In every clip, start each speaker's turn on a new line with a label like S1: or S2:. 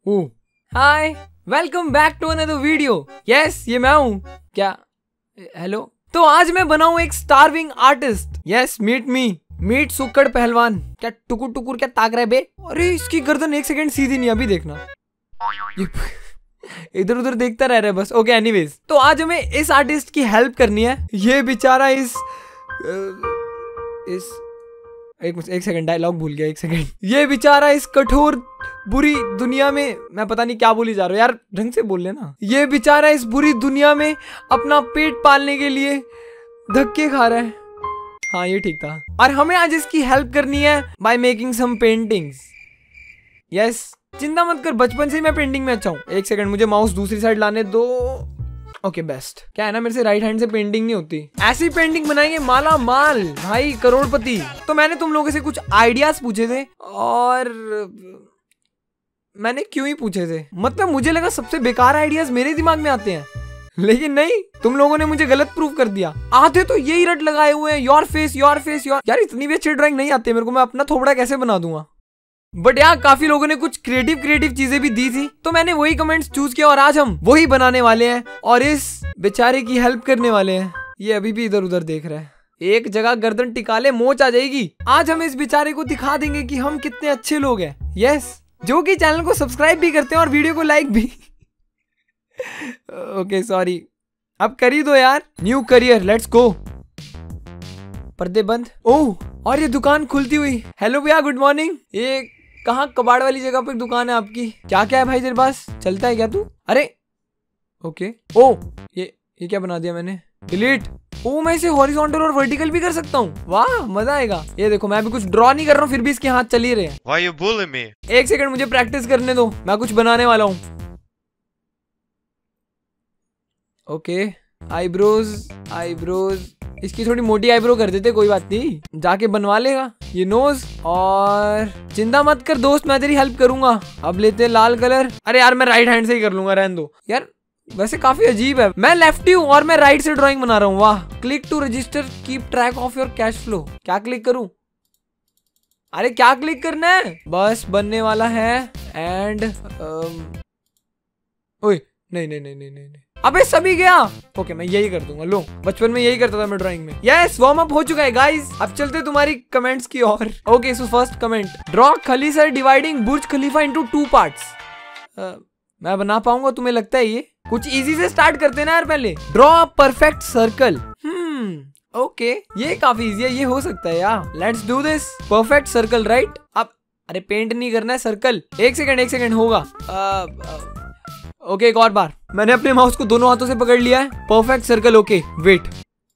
S1: Hi, welcome back to another video. Yes, ये मैं हूँ। क्या हेलो? तो आज मैं बना हूँ एक starving artist. Yes, meet me, meet सुक्कड़ पहलवान। क्या टुकुर टुकुर क्या ताक रहा है बे? अरे इसकी गर्दन एक सेकंड सीधी नहीं, अभी देखना। इधर उधर देखता रह रहा है बस। ओके, एनीवेज, तो आज हमें इस आर्टिस्ट की हेल्प करनी है। ये बेचारा इस एक सेकंड, डायलॉग भूल गया, एक सेकंड। ये बेचारा इस कठोर बुरी दुनिया में, मैं पता नहीं क्या बोली जा रहा हूँ यार, ढंग से बोल लेना। ये बेचारा इस बुरी दुनिया में अपना पेट पालने के लिए धक्के खा रहा है। हाँ, ये ठीक था। और हमें आज इसकी हेल्प करनी है by making some paintings. Yes, चिंता मत कर, बचपन से ही मैं पेंटिंग में अच्छा हूँ। एक सेकंड, मुझे माउस दूसरी साइड लाने दो। Okay, best. क्या है ना, मेरे से राइट हैंड से पेंटिंग नहीं होती। ऐसी पेंटिंग बनाएंगे माला माल, भाई करोड़पति। तो मैंने तुम लोगों से कुछ आइडियाज पूछे थे, और मैंने क्यों ही पूछे थे, मतलब मुझे लगा सबसे बेकार आइडियाज मेरे दिमाग में आते हैं, लेकिन नहीं, तुम लोगों ने मुझे गलत प्रूव कर दिया। आधे तो यही रट लगाए हुए हैं, your face your face your. यार इतनी भी अच्छी ड्राइंग नहीं आती मेरे को, मैं अपना थोबड़ा कैसे बना दूंगा। बट यार काफी लोगों ने कुछ क्रिएटिव चीजें भी दी थी, तो मैंने वही कमेंट्स चूज किया और आज हम वही बनाने वाले हैं और इस बेचारे की हेल्प करने वाले हैं। ये अभी भी इधर उधर देख रहा है, एक जगह गर्दन टिका ले, मोच आ जाएगी। आज हम इस बेचारे को दिखा देंगे कि हम कितने अच्छे लोग हैं। यस, जो कि चैनल को सब्सक्राइब भी करते हैं और वीडियो को लाइक भी। ओके सॉरी, अब कर ही दो यार। New career, let's go. पर्दे बंद। ओह, और ये दुकान खुलती हुई। हेलो भैया, गुड मॉर्निंग। ये कहाँ, कबाड़ वाली जगह पर दुकान है आपकी? क्या क्या है भाई तेरे पास? चलता है क्या तू? अरे ओके। ओ ये क्या बना दिया मैंने? डिलीट। ओ, मैं इसे हॉरिजॉन्टल और वर्टिकल भी कर सकता हूँ। वाह, मजा आएगा। ये देखो, मैं अभी कुछ ड्रॉ नहीं कर रहा हूँ, फिर भी इसके हाथ चल ही रहे हैं।
S2: Why you bullying me?
S1: एक सेकंड, मुझे प्रैक्टिस करने दो, मैं कुछ बनाने वाला हूँ। ओके, आईब्रोज, इसकी थोड़ी मोटी आईब्रो कर देते, कोई बात नहीं, जाके बनवा लेगा। ये नोज, और चिंता मत कर दोस्त, मैं तेरी हेल्प करूंगा। अब लेते हैं लाल कलर। अरे यार, मैं राइट हैंड से ही कर लूंगा, रहने दो यार। वैसे काफी अजीब है, मैं लेफ्टी हूँ और मैं राइट से ड्राइंग बना रहा हूँ। वाह। Click to register, keep track of your cash flow. क्या क्लिक करूं? अरे क्या क्लिक करना है? बस बनने वाला है। एंड ओए, नहीं, अबे सभी गया। ओके, मैं यही कर दूंगा। लो, बचपन में यही करता था मैं ड्राइंग में। यस, वार्म अप हो चुका है गाइस, अब चलते तुम्हारी कमेंट्स की ओर। Okay, so first comment, draw खलीसर dividing Burj Khalifa into 2 parts. मैं बना पाऊंगा तुम्हें लगता है? ये कुछ इजी से स्टार्ट करते ना यार पहले। Draw perfect circle. ओके, ये काफी इजी है, ये हो सकता है यार। Let's do this. Perfect circle, right? अब अरे पेंट नहीं करना है, सर्कल। एक सेकंड होगा। ओके, एक और बार। मैंने अपने माउस को दोनों हाथों से पकड़ लिया है। Perfect circle. Okay, wait.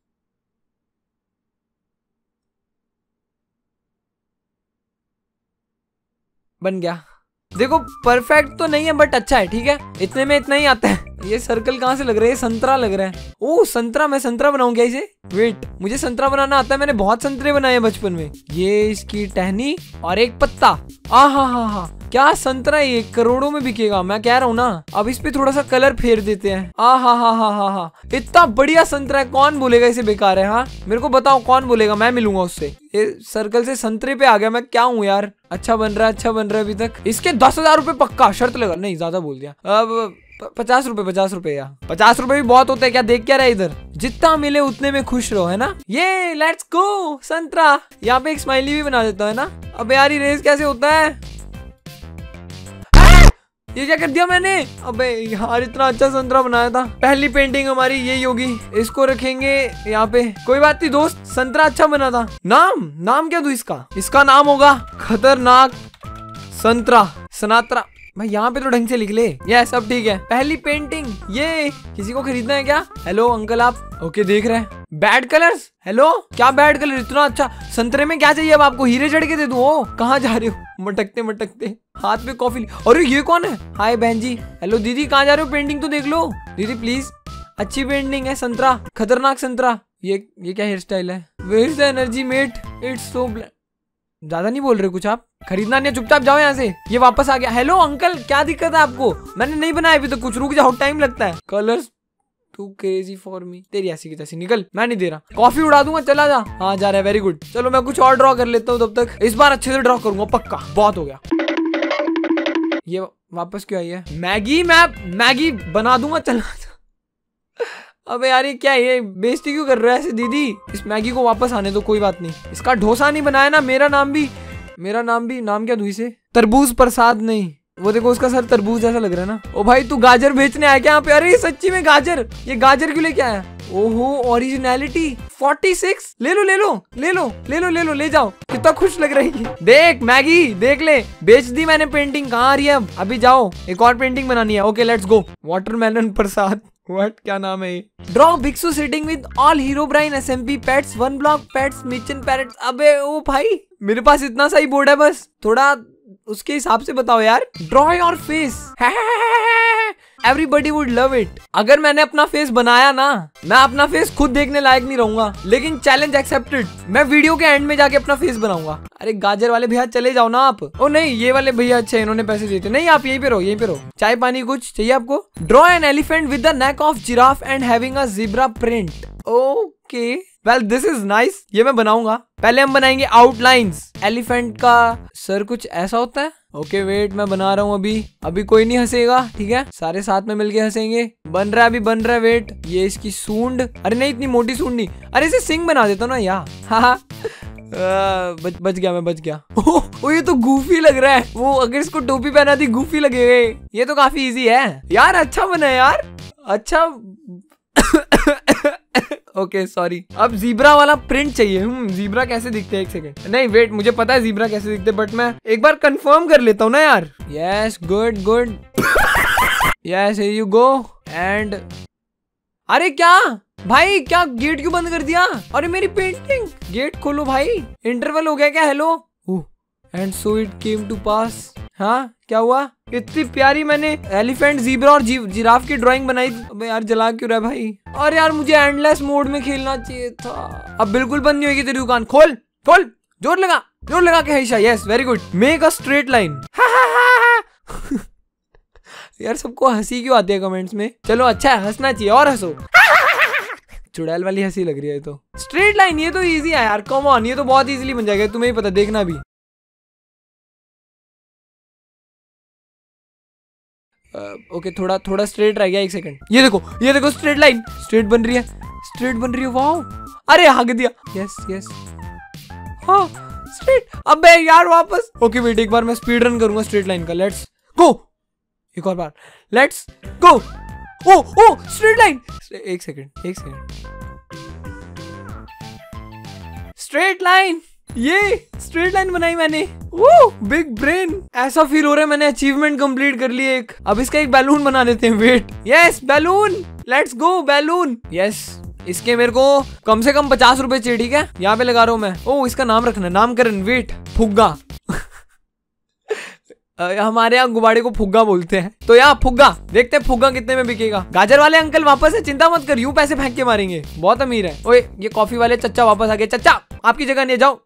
S1: बन गया। देखो, परफेक्ट तो नहीं है बट अच्छा है, ठीक है, इतने में इतना ही आता है। ये सर्कल कहाँ से लग रहा है? ये संतरा लग रहा है। ओह संतरा, मैं संतरा बनाऊं क्या इसे? वेट, मुझे संतरा बनाना आता है, मैंने बहुत संतरे बनाए हैं बचपन में। ये इसकी टहनी और एक पत्ता। हा, क्या संतरा, ये करोड़ों में बिकेगा, मैं कह रहा हूँ ना। अब इस पे थोड़ा सा कलर फेर देते हैं। हा, इतना बढ़िया संतरा है, कौन बोलेगा इसे बेकार है? हाँ, मेरे को बताओ कौन बोलेगा, मैं मिलूंगा उससे। ये सर्कल से संतरे पे आ गया, मैं क्या हूँ यार। अच्छा बन रहा है अभी तक। इसके 10,000 रुपए पक्का, शर्त लगा। नहीं, ज्यादा बोल दिया। अब 50 रुपए या 50 रुपए भी बहुत होते हैं। क्या देख क्या रहा है इधर? जितना मिले उतने में खुश रहो, है ना। ये लेट्स गो संतरा। यहाँ पे एक स्माइली भी बना देता है ना। अब यार रेस कैसे होता है? ये क्या कर दिया मैंने? अबे यार, इतना अच्छा संतरा बनाया था। पहली पेंटिंग हमारी यही होगी, इसको रखेंगे यहाँ पे। कोई बात नहीं दोस्त, संतरा अच्छा बना था। नाम क्या दूं इसका? इसका नाम होगा खतरनाक संतरा सनात्रा। भाई यहाँ पे तो ढंग से लिख ले। ये सब ठीक है। पहली पेंटिंग, ये किसी को खरीदना है क्या? हेलो अंकल, आप ओके देख रहे हैं? Bad colours. हेलो, क्या बैड कलर? इतना अच्छा संतरे में क्या चाहिए अब आपको? हीरे चढ़ के दे दूं? ओ कहाँ जा रहे हो? मटकते हाथ में कॉफी। अरे ये कौन है? हाय बहन जी। हेलो दीदी, कहाँ जा रहे हो? पेंटिंग तो देख लो दीदी प्लीज। अच्छी पेंटिंग है, संतरा, खतरनाक संतरा। ये क्या हेयर स्टाइल है? Where is the energy mate, it's so black. ज्यादा नहीं बोल रहे कुछ आप? खरीदना नहीं, चुपचाप जाओ यहाँ से। ये वापस आ गया। हेलो अंकल, क्या दिक्कत है आपको? मैंने नहीं बनाया अभी तो, कुछ रुक जाओ, टाइम लगता है। Colours too crazy for me. तेरी ऐसी की तैसी, निकल, मैं नहीं दे रहा। कॉफी उड़ा दूंगा, चला जा। हाँ जा रहा है, वेरी गुड। चलो मैं कुछ और ड्रॉ कर लेता हूँ तब तक। इस बार अच्छे से ड्रॉ करूंगा पक्का, बहुत हो गया। ये वापस क्यों आई है? मैगी, मैं मैगी बना दूंगा, चला। अबे यार ये क्या है, ये बेइज्जती क्यों कर रहा है ऐसे दीदी? इस मैगी को वापस आने दो, कोई बात नहीं। इसका डोसा नहीं बनाया ना, मेरा नाम भी नाम क्या दूं इसे? तरबूज प्रसाद नहीं, वो देखो उसका सर तरबूज जैसा लग रहा है ना। ओ भाई तू गाजर बेचने आया क्या यहाँ पे? अरे सच्ची में गाजर, ये गाजर क्यों लेके आया? ओहो ओरिजिनलिटी 46। ले लो ले लो ले लो ले लो ले लो, ले जाओ। कितना खुश लग रही है। देख मैगी देख ले, बेच दी मैंने पेंटिंग। कहाँ आ रही है अब? अभी जाओ, एक और पेंटिंग बनानी है। Okay let's go. Watermelon Prasad, what, क्या नाम है ये? ड्रॉ भिक्षु sitting with all Herobrine SMP pets, one block pets मिचन पैरेट्स। अबे ओ भाई मेरे पास इतना सही बोर्ड है, बस थोड़ा उसके हिसाब से बताओ यार। Draw your face, everybody would love it. अगर मैंने अपना फेस बनाया ना, मैं अपना फेस खुद देखने लायक नहीं रहूंगा, लेकिन चैलेंज एक्सेप्टेड। मैं वीडियो के एंड में जाके अपना फेस बनाऊंगा। अरे गाजर वाले भैया चले जाओ ना आप। ओ नहीं ये वाले भैया अच्छे, इन्होंने पैसे देते। नहीं आप यहीं पे रहो, यहीं पे रहो। चाय पानी कुछ चाहिए आपको? Draw an elephant with the neck of giraffe and having a zebra print. Okay well this is nice, ये मैं बनाऊंगा। पहले हम बनाएंगे आउटलाइंस। एलिफेंट का सर कुछ ऐसा होता है। ओके वेट मैं बना रहा हूँ। अभी कोई नहीं हंसेगा, ठीक है? सारे साथ में मिलके हंसेंगे। बन रहा है, अभी बन रहा है। वेट, ये इसकी सूंड, अरे नहीं इतनी मोटी सूंड नहीं। अरे इसे सिंग बना देता ना यार। हाँ बच गया मैं, बच गया। ओ ये तो गूफी लग रहा है। वो अगर इसको टोपी पहना दी गूफी लगेगा। ये तो काफी इजी है यार। अच्छा बना है यार, अच्छा। Okay sorry. अब जीब्रा वाला प्रिंट चाहिए। जीब्रा कैसे दिखते हैं? एक सेकंड। नहीं वेट, मुझे पता है जीब्रा कैसे दिखते हैं, बट मैं एक बार कंफर्म कर लेता हूँ ना यार। Yes good good. Yes here you go. And अरे क्या भाई, क्या गेट क्यों बंद कर दिया? अरे मेरी पेंटिंग, गेट खोलो भाई। इंटरवल हो गया क्या? Hello. And so it came to pass. हाँ क्या हुआ? इतनी प्यारी मैंने एलिफेंट, जीब्रा और जिराफ की ड्राइंग बनाई। अबे यार जला क्यों रहा है भाई? और यार मुझे एंडलेस मोड में खेलना चाहिए था। अब बिल्कुल बंद नहीं होगी तेरी दुकान। खोल खोल, जोर लगा के हईशा। Yes very good. Make a straight line. यार सबको हंसी क्यों आती है कमेंट्स में? चलो अच्छा है, हंसना चाहिए और हंसो। चुड़ैल वाली हंसी लग रही है। तो स्ट्रेट लाइन, ये तो इजी है यार, कम ऑन, ये तो बहुत इजीली बन जाएगा, तुम्हें ही पता, देखना भी। ओके थोड़ा स्ट्रेट रह गया। एक सेकंड, ये देखो स्ट्रेट लाइन, स्ट्रेट बन रही है। वाओ, अरे हग दिया। यस यस हाँ स्ट्रेट। अबे यार वापस। ओके वेट, एक बार मैं स्पीड रन करूंगा स्ट्रेट लाइन का। Let's go. एक और बार, लेट्स गो। ओ स्ट्रेट लाइन। एक सेकंड स्ट्रेट लाइन, ये स्ट्रेट लाइन बनाई मैंने। Big brain. ऐसा फील हो रहा है मैंने अचीवमेंट कंप्लीट कर ली एक। अब इसका एक बैलून बना देते हैं। Wait, yes balloon, let's go balloon. Yes इसके मेरे को कम से कम 50 रुपए चाहिए, ठीक है? यहाँ पे लगा रहा हूँ मैं। ओ इसका नाम रखना, नामकरण। वेट, फुग्गा। हमारे यहाँ गुब्बारे को फुग्गा बोलते हैं। तो यहाँ फुग्गा, देखते हैं फुग्गा कितने में बिकेगा। गाजर वाले अंकल वापस है, चिंता मत कर, यूं पैसे फेंक के मारेंगे, बहुत अमीर है। ओए ये कॉफी वाले चच्चा वापस आ गए। चच्चा आपकी जगह नहीं, जाओ।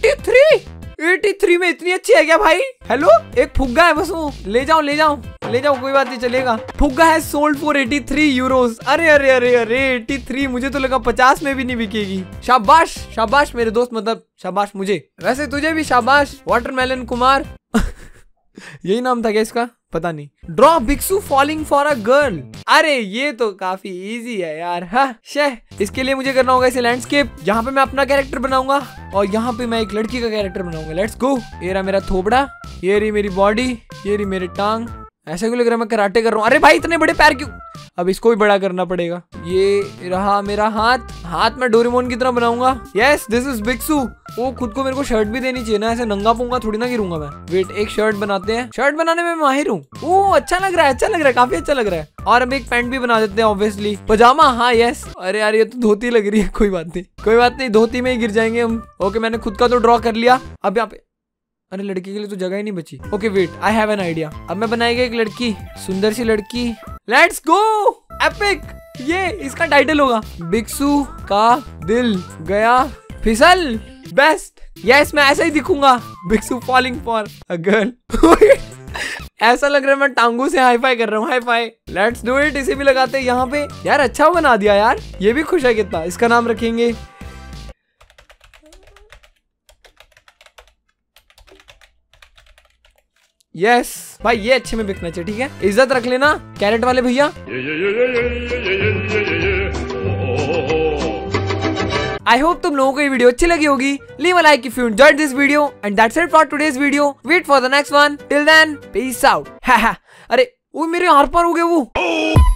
S1: 83 में इतनी अच्छी है क्या भाई? हेलो, एक फुग्गा है बस, वो ले जाओ कोई बात नहीं, चलेगा। फुग्गा है सोल्ड फॉर 83 यूरोस। अरे 83, मुझे तो लगा 50 में भी नहीं बिकेगी। शाबाश मेरे दोस्त, मतलब शाबाश मुझे, वैसे तुझे भी शाबाश। वाटरमेलन कुमार। यही नाम था क्या इसका? पता नहीं। ड्रॉ भिक्षु फॉलिंग फॉर अ गर्ल। अरे ये तो काफी इजी है यार। हाँ इसके लिए मुझे करना होगा इसे लैंडस्केप। यहाँ पे मैं अपना कैरेक्टर बनाऊंगा और यहाँ पे मैं एक लड़की का कैरेक्टर बनाऊंगा। Let's go. ये रहा मेरा थोबड़ा, ये रही मेरी बॉडी, ये रही मेरी टांग। ऐसा क्यों लग रहा है मैं कराटे कर रहा हूँ? अरे भाई इतने बड़े पैर क्यों? अब इसको भी बड़ा करना पड़ेगा। ये रहा मेरा हाथ में डोरेमोन की तरह बनाऊंगा। यस दिस इज भिक्षु। वो खुद को मेरे को शर्ट भी देनी चाहिए ना, ऐसे नंगा पूंगा थोड़ी ना गिरूंगा मैं। वेट, एक शर्ट बनाते हैं। शर्ट बनाने में माहिर हूँ। वो अच्छा लग रहा है, काफी अच्छा लग रहा है। और अब एक पैंट भी बना देते हैं ऑब्वियसली। पजामा, हाँ यस। अरे यार ये तो धोती लग रही है। कोई बात नहीं, धोती में ही गिर जाएंगे हम। ओके मैंने खुद का तो ड्रॉ कर लिया। अब यहाँ पे, अरे लड़की के लिए तो जगह ही नहीं बची। Okay wait, I have an idea. अब मैं बनाएगा एक लड़की, सुंदर सी लड़की। Let's go, epic. ये इसका टाइटल होगा, भिक्षु का दिल गया फिसल। बेस्ट। यस मैं ऐसा ही दिखूंगा, भिक्षु फॉलिंग फॉर अ गर्ल। ऐसा लग रहा है मैं टांगों से हाई फाई कर रहा हूँ। High five, let's do it. इसे भी लगाते हैं यहाँ पे। यार अच्छा बना दिया यार, ये भी खुश है कितना। इसका नाम रखेंगे यस भाई, ये अच्छे में बिकना चाहिए, ठीक है। इज्जत रख लेना कैरेट वाले भैया। आई होप तुम लोगों को ये वीडियो अच्छी लगी होगी। Leave a like if you enjoyed this video and that's it for today's video. Wait for the next one. Till then peace out. अरे वो मेरे आर पार हो गए वो।